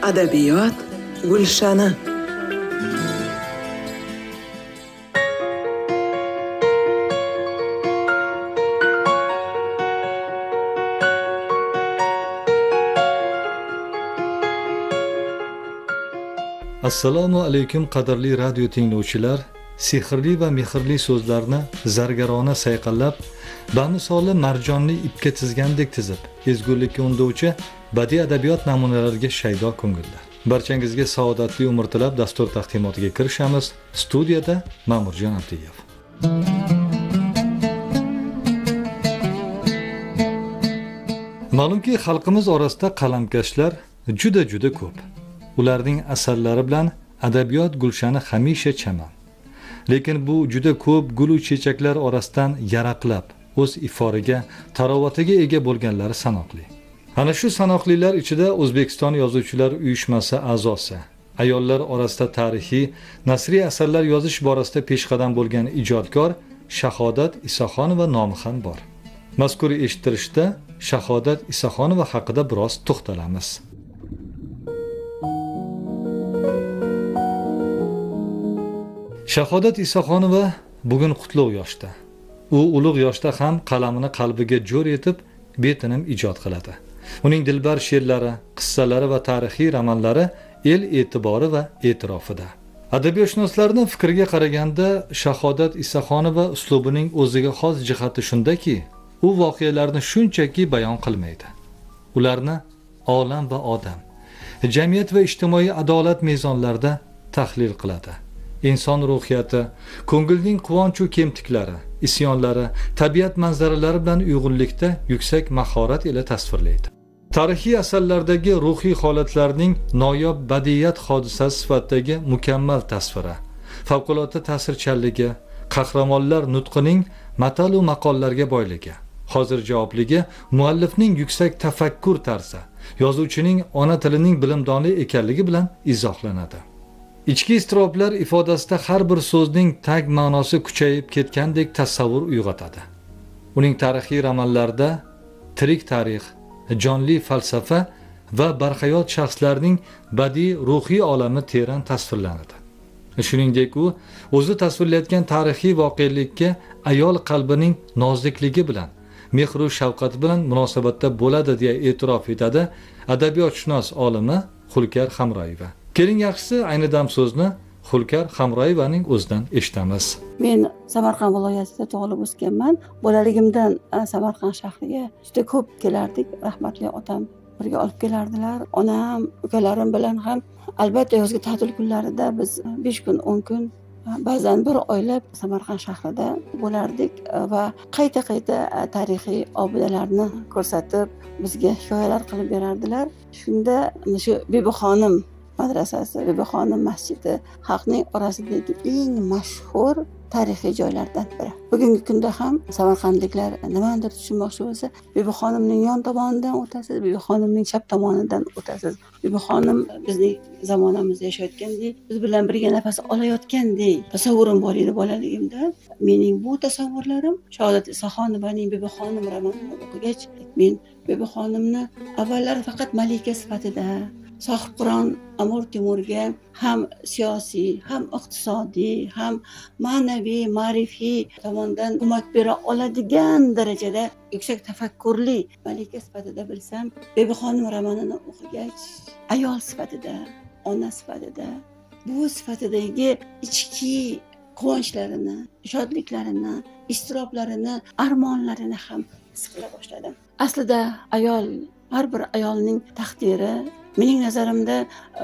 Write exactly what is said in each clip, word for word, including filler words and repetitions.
Adabiyot gulshani. Assalomu alaykum qadrli radio tinglovchilar. Sehrli va mehrli so'zlarni zargarona sayqallab, bamisoli marjonni ipga tizgandek tizib, ezgulikka undovchi badiiy adabiyot namunalariga shaydo ko'ngillar. Barchangizga saodatli umr tilab dastur taqdimotiga kirishamiz. Studiyada Ma'murjon Abdiyev. Ma'lumki, xalqimiz orasida qalamkashlar juda juda ko'p. Ularning asarlari bilan adabiyot gulshani hamisha chaman. Lekin bu juda ko'p gul chechaklar orasidan yaraqlab, o'z iforiga, tarovatiga ega bo'lganlari sanoqli. Ana shu sanoqlilar ichida O'zbekiston Yozuvchilar uyushmasi a'zosi, ayollar orasida tarixiy, nasriy asarlar yozish borasida peshqadam bo'lgan ijodkor Shahodat Isaxonova nomi ham bor. Mazkur eshittirishda Shahodat Isaxonova haqida biroz to'xtalamiz. Shahodat Isaxonova bugun qutlug' yoshda. U ulug' yoshda ham qalamini qalbiga jo'r etib, betinim ijod qiladi. Uning dilbar she'rlari, qissalari va tarixiy romanlari el e'tibori va e'tirofida. Adabiyotshunoslarning fikriga qaraganda, Shahodat Isaxonova uslubining o'ziga xos jihati shundaki, u voqealarni shunchaki bayon qilmaydi. Ularni olam va odam, jamiyat va ijtimoiy adolat mezonlarida tahlil qiladi. Inson ruhiyati, ko'ngilning quvonch va kemtiklari, isyonlari, tabiat manzaralari bilan uyg'unlikda yuksak mahorat ila tasvirlaydi. Tarixiy asarlardagi ruhiy holatlarning noyob badiiyat hodisasi sifatidagi mukammal tasviri, favqulodda ta'sirchanligi, qahramonlar nutqining matal va maqollarga boyligi, hozir javobligi, muallifning yuksak tafakkur tarzi, yozuvchining ona tilining bilimdonlik ekanligi bilan izohlanadi. Ichki iztiroblar ifodasida har bir so'zning tag ma'nosi kuchayib ketgandek tasavvur uyg'otadi. Uning tarixiy romanlarida tirik tarix, jonli falsafa va barhayot shaxslarning badiiy ruhiy olami teran tasvirlanadi. Shuningdek, u o'zi tasvirlayotgan tarixiy voqelikka ayol qalbining nozikligi bilan, mehr va shafqat bilan munosabatda bo'ladi deya e'tirof etadi adabiyotshunos olimi Xulkar Hamroyeva. Keling, yaxshisi ayni dam so'zni Xulkar Hamroyevaning o'zidan eshitamiz. Men Samarqand viloyatida tug'ilib o'sganman. Bolaligimdan Samarqand shahriga juda ko'p kelardik. Rahmatli otam birga olib kelardilar. Onam, ukalarim bilan ham albatta yozgi ta'til kunlarida biz besh kun, o'n kun, ba'zan bir oylab Samarqand shahrida bo'lardik va qayta-qayta tarixiy obidalarni ko'rsatib, bizga hikoyalar qilib berardilar. Shunda shu Bebuxonim madrasasi, Bebuxonim masjidi xalqning orasidagi eng mashhur tarixiy joylardan biri. Bugungi kunda ham samarqandliklar nimadir tushunmoqchi bo'lsa, Bebuxonimning yon tomonidan o'tasiz, Bebuxonimning chap tomonidan o'tasiz. Bebuxonim bizning zamonamizda yashayotgandek, biz bilan birga nafas olayotgandek tasavvurim bor edi bolaligimda. Mening bu tasavvurlarim Shahodat Isaxonovaning Bebuxonim romanini o'qigach, men Bebuxonimni avvallari faqat malika sifatida, Sohibqiron Amir Temurga ham siyosiy, ham iqtisodiy, ham ma'naviy, ma'rifiy tomondan ko'mak bera oladigan darajada yuksak tafakkurli malika sifatida bilsam, Bebuxonim romanini o'qigach, ayol sifatida, ona sifatida, bu sifatidagi ichki quvonchlarini, shodliklarini, iztiroblarini, armonlarini ham his qila boshladim. Aslida ayol, har bir ayolning taqdiri mening nazarimda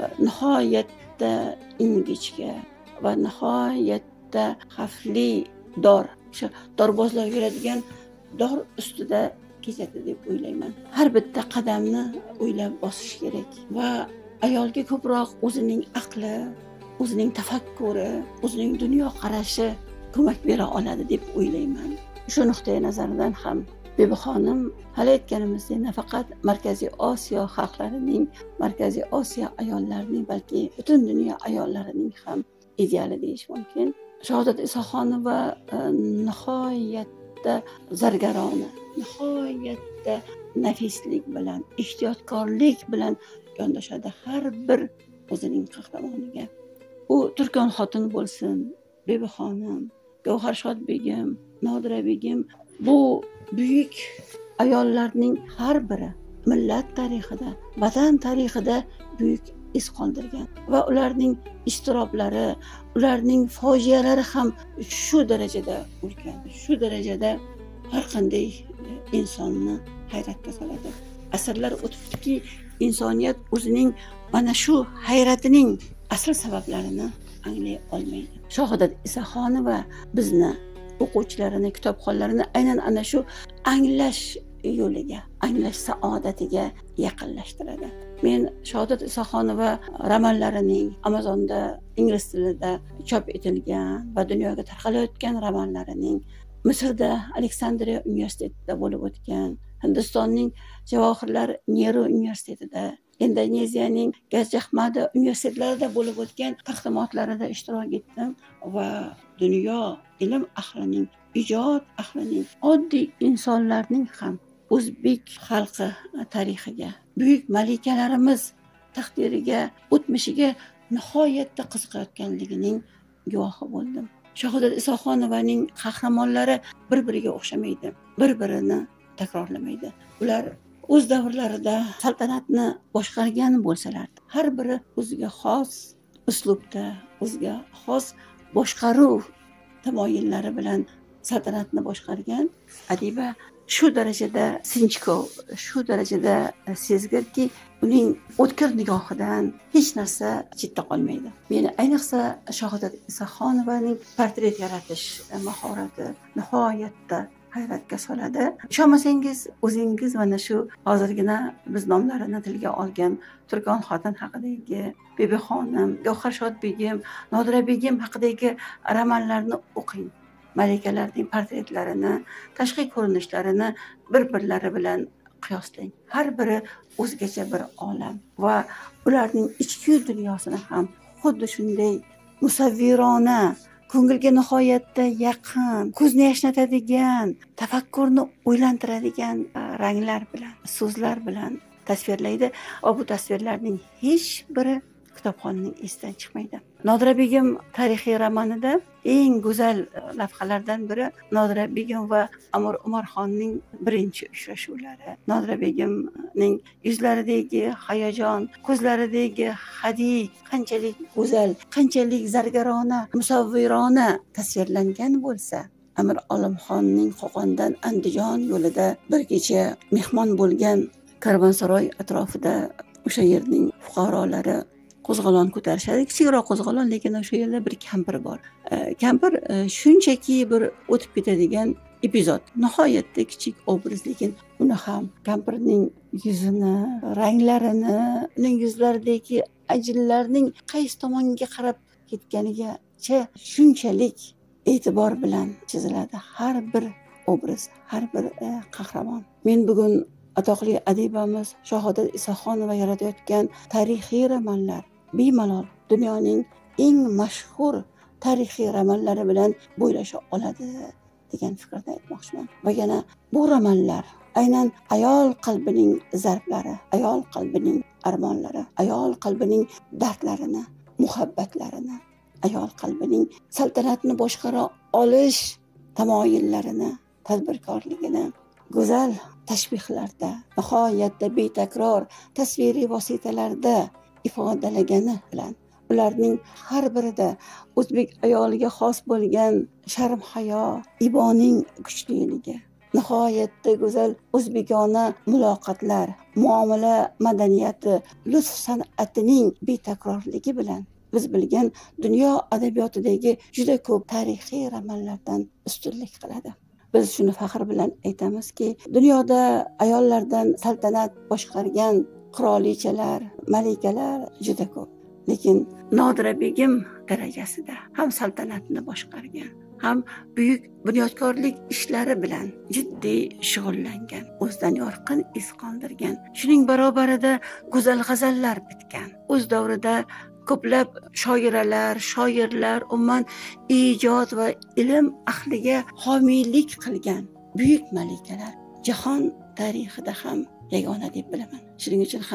nihoyatda ingichka va nihoyatda xavfli dor, o'sha dorbozlar yuradigan dor ustida kechadi deb o'ylayman. Har bitta qadamni o'ylab bosish kerak va ayolga ko'proq o'zining aqli, o'zining tafakkuri, o'zining dunyo qarashi ko'mak bera oladi deb o'ylayman. Shu nuqtai nazardan ham Bebuxonim hali aytganimizdek nafaqat Markaziy Osiyo xalqlarining, Markaziy Osiyo ayollarining, balki butun dunyo ayollarining ham ideali deyish mumkin. Shahodat Isaxonova nihoyatda zargarona, nihoyatda nafislik bilan, ehtiyotkorlik bilan yondashadi har bir o'zining qahramoniga. U Turkon xotin bo'lsin, Bebi xonim, Gavharshod begim, Nodira begim, bu buyuk ayollarning har biri millat tarixida, vatan tarixida buyuk iz qoldirgan va ularning iztiroblari, ularning fojialari ham shu darajada ulkan, shu darajada har qanday insonni hayratga soladi. Asrlar o'tibdiki, insoniyat o'zining mana shu hayratining asl sabablarini anglay olmaydi. Shohidat Isaxonova bizni o'quvchilarini, kitobxonlarini aynan ana shu anglash yo'liga, anglash saodatiga yaqinlashtiradi. Men Shohidat Isaxonova romanlarining Amazonda ingliz tilida chop etilgan va dunyoga tarqalayotgan romanlarining, Misrda Aleksandriya universitetida bo'lib o'tgan, Hindistonning Javohirlar Nehru universitetida, Indoneziyaning Gajahmada universitetlarida bo'lib o'tgan taqdimotlarida ishtirok etdim va dunyo ilm ahlining, ijod ahlining, oddiy insonlarning ham o'zbek xalqi tarixiga, buyuk malikalarimiz taqdiriga, o'tmishiga nihoyatda qiziqayotganligining guvohi bo'ldim. Shohidat Isaxonovaning qahramonlari bir-biriga o'xshamaydi, bir-birini takrorlamaydi. Ular o'z davrlarida saltanatni boshqargan bo'lsalar, har biri o'ziga xos uslubda, o'ziga xos boshqaruv tamoyillari bilan saltanatni boshqargan. Adiba shu darajada sinchkov, shu darajada sezgirki, uning o'tkir nigohidan hech narsa chetda qolmaydi. Meni ayniqsa Shohidat Isaxonovaning portret yaratish mahorati nihoyatda hayratga soladi. Ishonmasangiz, o'zingiz mana shu hozirgina biz nomlarini tilga olgan Turkon xotin haqidagi, Bebi xonim, Gavharshod begim, Nodira begim haqidagi romanlarni o'qing. Malikalarning portretlarini, tashqi ko'rinishlarini bir-birlari bilan qiyoslang. Har biri o'zgacha bir olam va ularning ichki dunyosini ham xuddi shunday musavvirona, ko'ngilga nihoyatda yaqin, ko'zni yashnatadigan, tafakkurni o'ylantiradigan ranglar bilan, so'zlar bilan tasvirlaydi va bu tasvirlarning hech biri kitobxonning esidan chiqmaydi. Nodira begim tarixiy romanida eng go'zal lavhalardan biri Nodira begim va Amir Umarxonning birinchi uchrashuvlari. Nodira begimning yuzlaridagi hayajon, ko'zlaridagi hadik qanchalik go'zal, qanchalik zargarona, musavvirona tasvirlangan bo'lsa, Amir Olimxonning Qo'qondan Andijon yo'lida bir kecha mehmon bo'lgan Karvonsaroy atrofida o'sha yerning fuqarolari qo'zg'olon ko'tarishadi, kichikroq qo'zg'olon, lekin o'sha yerda bir kampir bor. Kampir shunchaki bir o'tib ketadigan epizod, nihoyatda kichik obraz, lekin uni ham kampirning yuzini, ranglarini, uning yuzlaridagi ajinlarning qaysi tomonga qarab ketganigacha shunchalik e'tibor bilan chiziladi har bir obraz, har bir qahramon. Men bugun atoqli adibamiz Shohidat Isaxonova yaratayotgan tarixiy romanlar bemalol dunyoning eng mashhur tarixiy romanlari bilan bo'ylasha oladi degan fikrda aytmoqchiman. Va yana bu romanlar aynan ayol qalbining zarblari, ayol qalbining armonlari, ayol qalbining dardlarini, muhabbatlarini, ayol qalbining saltanatni boshqara olish tamoyillarini, tadbirkorligini go'zal tashbihlarda, nihoyatda betakror tasviriy vositalarda ifodalagani bilan ularning har birida o'zbek ayoliga xos bo'lgan sharm hayo, iboning kuchliligi, nihoyatda go'zal o'zbekona muloqotlar, muomala madaniyati, lutf san'atining betakrorligi bilan biz bilgan dunyo adabiyotidagi juda ko'p tarixiy romanlardan ustunlik qiladi. Biz shuni faxr bilan aytamizki, dunyoda ayollardan saltanat boshqargan qirolichalar, malikalar juda ko'p. Lekin Nodira begim darajasida ham saltanatni boshqargan, ham buyuk bunyodkorlik ishlari bilan jiddiy shug'ullangan, o'zidan yorqin iz qoldirgan. Shuning barobarida go'zal g'azallar bitgan. O'z davrida ko'plab shoiralar, shoirlar, umuman ijod va ilm ahliga homiylik qilgan buyuk malikalar jahon tarixida ham yagona deb bilaman. Shuning uchun ham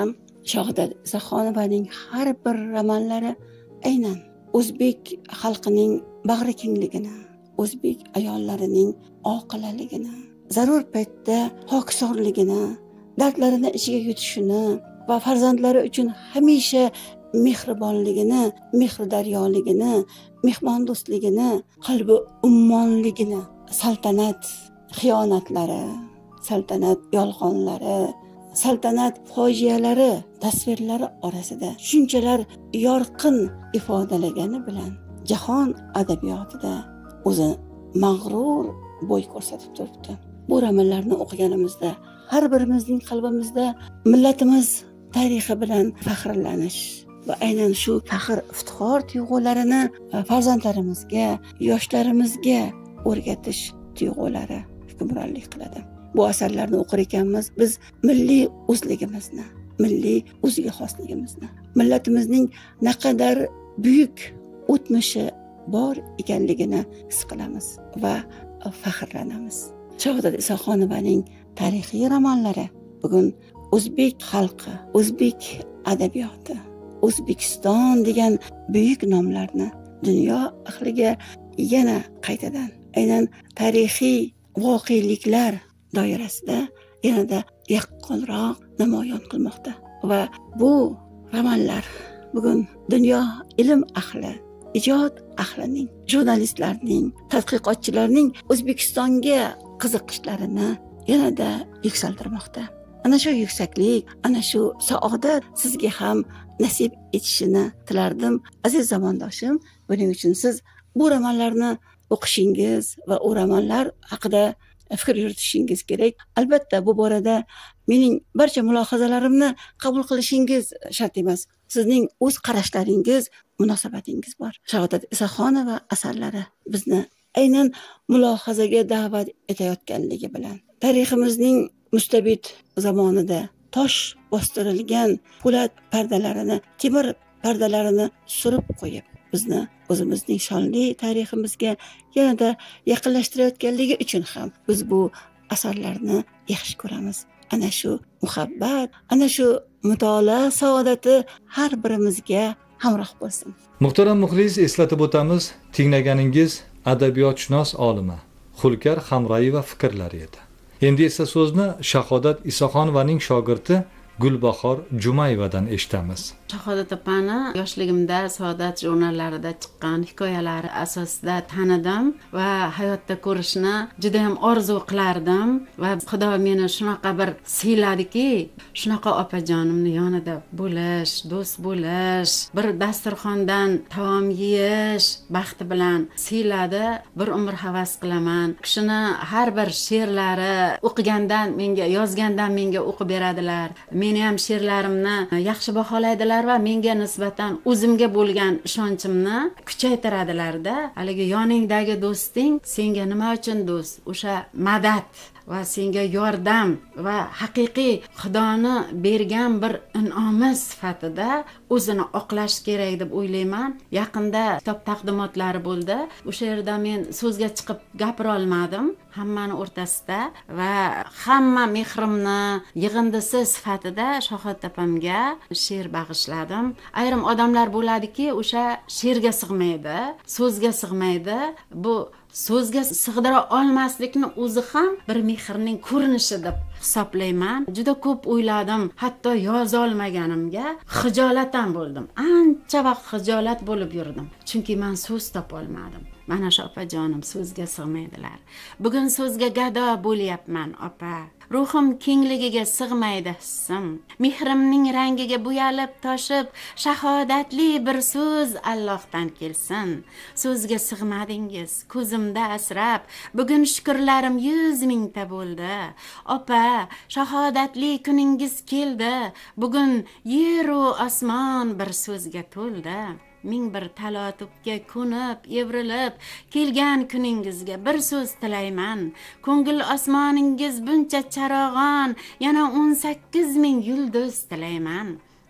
Shohida Isaxonovaning har bir romanlari aynan o'zbek xalqining bag'ri kengligini, o'zbek ayollarining oqilaligini, zarur paytda hokisorligini, dardlarini ichiga yutishini va farzandlari uchun hamisha mehribonligini, mehrdaryoligini, mehmondo'stligini, qalbi ummonligini, saltanat xiyonatlari, saltanat yolg'onlari, saltanat fojialari tasvirlari orasida shunchalar yorqin ifodalagani bilan jahon adabiyotida o'zi mag'rur bo'y ko'rsatib turibdi. Bu romanlarni o'qiganimizda har birimizning qalbimizda millatimiz tarixi bilan faxrlanish va aynan shu faxr iftixor tuyg'ularini farzandlarimizga, yoshlarimizga o'rgatish tuyg'ulari hukmronlik qiladi. Bu asarlarni o'qir ekanmiz, biz milliy o'zligimizni, milliy o'ziga xosligimizni, millatimizning naqadar buyuk o'tmishi bor ekanligini his qilamiz va faxrlanamiz. Shohida Isaxonovaning tarixiy romanlari bugun o'zbek xalqi, o'zbek adabiyoti, O'zbekiston degan buyuk nomlarni dunyo ahliga yana qaytadan aynan tarixiy voqeliklar doirasida yanada yaqqolroq namoyon qilmoqda va bu romanlar bugun dunyo ilm ahli, ijod ahlining, jurnalistlarning, tadqiqotchilarning O'zbekistonga qiziqishlarini yanada yuksaltirmoqda. Ana shu yuksaklik, ana shu saodat sizga ham nasib etishini tilardim. Aziz zamondoshim, buning uchun siz bu romanlarni o'qishingiz va u romanlar haqida fikr yuritishingiz kerak. Albatta bu borada mening barcha mulohazalarimni qabul qilishingiz shart emas. Sizning o'z qarashlaringiz, munosabatingiz bor. Shohida Isaxonova asarlari bizni aynan mulohazaga da'vat etayotganligi bilan tariximizning mustabid zamonida tosh bostirilgan po'lat pardalarini, temir pardalarini surib qo'yib, bizni o'zimizning shonli tariximizga yanada yaqinlashtirayotganligi uchun ham biz bu asarlarni yaxshi ko'ramiz. Ana shu muhabbat, ana shu mutolaa saodati har birimizga hamroh bo'lsin. Muhtaram muxlis, eslatib o'tamiz, tinglaganingiz adabiyotshunos olima Xulkar Hamroyeva fikrlari edi. Endi esa so'zni Shahodat Isaxonovaning shogirdi Gulbahor Jumayevadan eshitamiz. Shahodat opani yoshligimda Saodat jurnallarida chiqqan hikoyalari asosida tanidim va hayotda ko'rishni juda ham orzu qilardim va Xudo meni shunaqa bir siyladiki, shunaqa opajonimni yonida bo'lish, do'st bo'lish, bir dasturxondan taom yeyish baxti bilan siyladi. Bir umr havas qilaman. Kishini har bir she'rlari o'qigandan menga, yozgandan menga o'qib beradilar. Meni ham she'rlarimni yaxshi baholaydilar va menga nisbatan o'zimga bo'lgan ishonchimni kuchaytiradilar-da. Haligi yoningdagi do'sting senga nima uchun do'st? O'sha madad va senga yordam va haqiqiy Xudoni bergan bir in'omi sifatida o'zini oqlash kerak deb o'ylayman. Yaqinda kitob taqdimotlari bo'ldi. O'sha yerda men so'zga chiqib gapira olmadim hammani o'rtasida va hamma mehrimni yig'indisi sifatida Shohodat opamga she'r bag'ishladim. Ayrim odamlar bo'ladiki, o'sha she'rga sig'maydi, so'zga sig'maydi. Bu so'zga sig'dira olmaslikni o'zi ham bir mehrning ko'rinishi deb hisoblayman. Juda ko'p o'yladim, hatto yoza olmaganimga xijolatdan bo'ldim. Ancha vaqt xijolat bo'lib yurdim, chunki men so'z topa olmadim. Mana shu opajonim so'zga sig'maydilar. Bugun so'zga gado bo'lyapman, opa. Ruhim kengligiga sig'maydi hissim. Mehrimning rangiga bo'yalib toshib, shahodatli bir so'z Allohdan kelsin. So'zga sig'madingiz, ko'zimda asrab, bugun shukrlarim yuz mingta bo'ldi. Opa, shahodatli kuningiz keldi. Bugun yer va osmon bir so'zga to'ldi. Ming bir talotubga ko'nib, evrilib kelgan kuningizga bir so'z tilayman. Ko'ngil osmoningiz buncha charog'on, yana o'n sakkiz ming yulduz tilayman.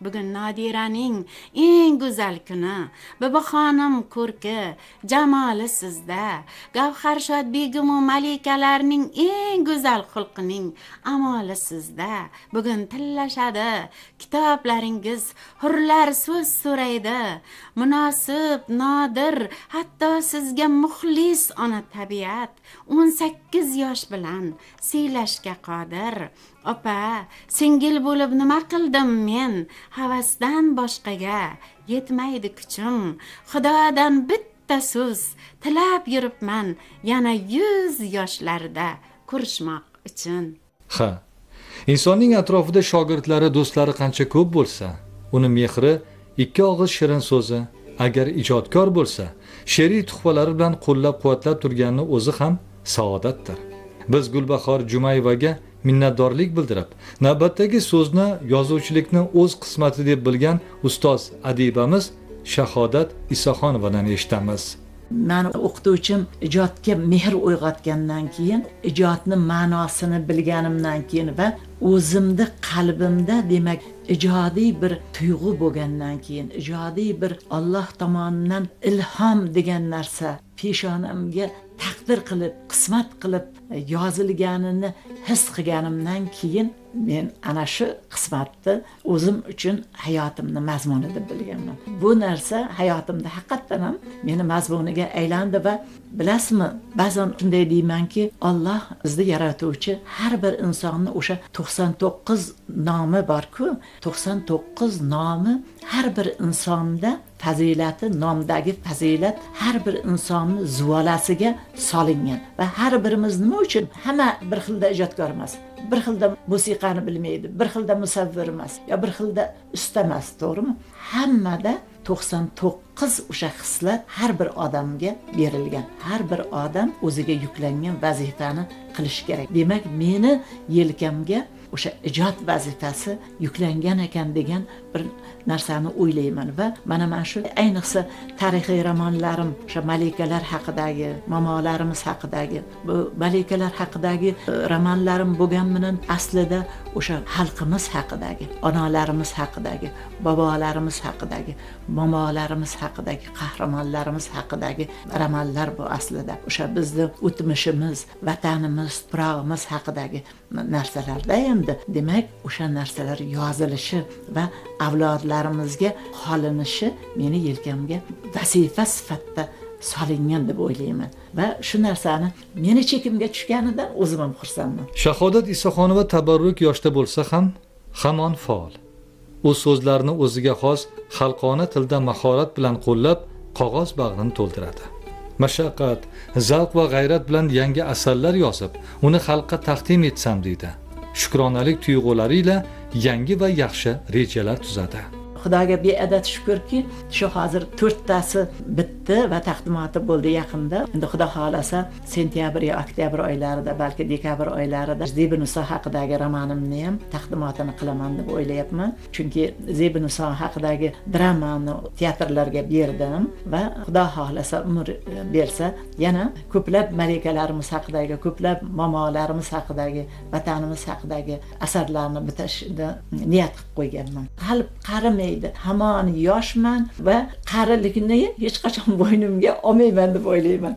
bugun Nodiraning eng go'zal kuni. Bibixonim ko'rki, jamoli sizda. Gavharshod begim va malikalarning eng go'zal xulqining amoli sizda. Bugun tillashadi kitoblaringiz, hurlar so'z so'raydi. Munosib, nodir, hatto sizga muxlis ona tabiat o'n sakkiz yosh bilan siylashga qodir. Opa, singil bo'lib nima qildim men? Havasdan boshqaga yetmaydi kuchim. Xudodan bitta so'z tilab yuribman, yana yuz yoshlarda ko'rishmoq uchun. Ha, insonning atrofida shogirdlari, do'stlari qancha ko'p bo'lsa, uni mehri, ikki og'iz shirin so'zi, agar ijodkor bo'lsa, she'riy tuhfalari bilan qo'llab-quvvatlab turganini o'zi ham saodatdir. Biz Gulbahor Jumayevaga minnatdorlik bildirib, navbatdagi so'zni yozuvchilikni o'z qismati deb bilgan ustoz adibamiz Shahodat Isoxonovadan eshitamiz. Mani o'qituvchim ijodga mehr uyg'otgandan keyin, ijodning ma'nosini bilganimdan keyin va o'zimda qalbimda demak ijodiy bir tuyg'u bo'lgandan keyin, ijodiy bir Alloh tomonidan ilhom degan narsa peshonamga taqdir qilib, qismat qilib yozilganini his qilganimdan keyin men ana shu qismatni o'zim uchun hayotimni mazmuni deb bilganman. Bu narsa hayotimda haqiqatan ham meni mazmuniga aylandi va bilasizmi, ba'zan shunday deymanki, Alloh bizni yaratuvchi har bir insonni o'sha to'qson to'qqiz nomi bor-ku, to'qson to'qqiz nomi har bir insonda fazilati, nomdagi fazilat har bir insonni zuvalasiga solingan va har birimiz nima uchun hamma bir xilda ijodkor emas, bir xilda musiqani bilmaydi, bir xilda musavvir emas, yo bir xilda usta emas, to'g'rimi? Hammada to'qson to'qqiz o'sha xislat har bir odamga berilgan. Har bir odam o'ziga yuklangan vazifani qilish kerak. Demak, meni yelkamga o'sha ijod vazifasi yuklangan ekan degan bir narsani o'ylayman va mana mana shu ayniqsa tarixiy romanlarim, o'sha malikalar haqidagi, momolarimiz haqidagi, bu malikalar haqidagi romanlarim bo'lgan bilan aslida o'sha xalqimiz haqidagi, onalarimiz haqidagi, bobolarimiz haqidagi, momolarimiz haqidagi, qahramonlarimiz haqidagi romanlar bu aslida. O'sha bizning o'tmishimiz, vatanimiz, tuprog'imiz haqidagi narsalarda endi demak o'sha narsalar yozilishi va avlodlarimizga qolinishi meni yelkamga vazifa sifatida solingan deb o'ylayman va shu narsani meni chekimga tushganidan o'zim ham xursandman. Shahodat Isoxonova tabarruk yoshda bo'lsa ham hamon faol. U so'zlarni o'ziga xos xalqona tilda mahorat bilan qo'llab, qog'oz bag'rini to'ldiradi. Mashaqqat, zavq va g'ayrat bilan yangi asarlar yozib, uni xalqqa taqdim etsam deydi. Shukronalik tuyg'ulari ila yangi va yaxshi rejalar tuzadi. Xudoga beadad shukrki, shu hozir to'rttasi bitdi va taqdimoti bo'ldi yaqinda. Endi Xudo xolasa sentyabr yo oktyabr oylarida, balki dekabr oylarida Zebiniso haqidagi romanimni ham taqdimotini qilaman deb o'ylayapman. Chunki Zebiniso haqidagi dramani teatrlarga berdim va Xudo xolasa umr bersa, yana ko'plab malikalarimiz haqidagi, ko'plab momolarimiz haqidagi, vatanimiz haqidagi asarlarni bitishni niyat qilib qo'yganman. Qalb qarimay hamon yoshman va qarilikni hech qachon bo'ynimga olmayman deb o'ylayman.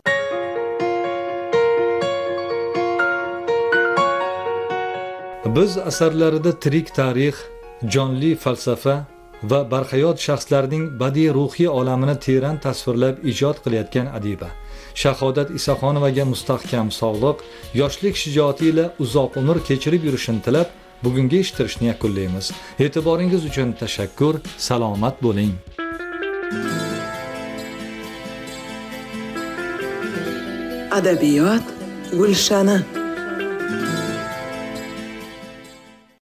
Biz asarlarida tirik tarix, jonli falsafa va barhayot shaxslarning badiiy ruhiy olamini teran tasvirlab ijod qilayotgan adiba Shahodat Isoxonovaga mustahkam sog'liq, yoshlik shijoati ila uzoq umr kechirib yurishini tilab, bugungi eshittirishni yakunlaymiz. E'tiboringiz uchun tashakkur, salomat bo'ling. Adabiyot gulshani.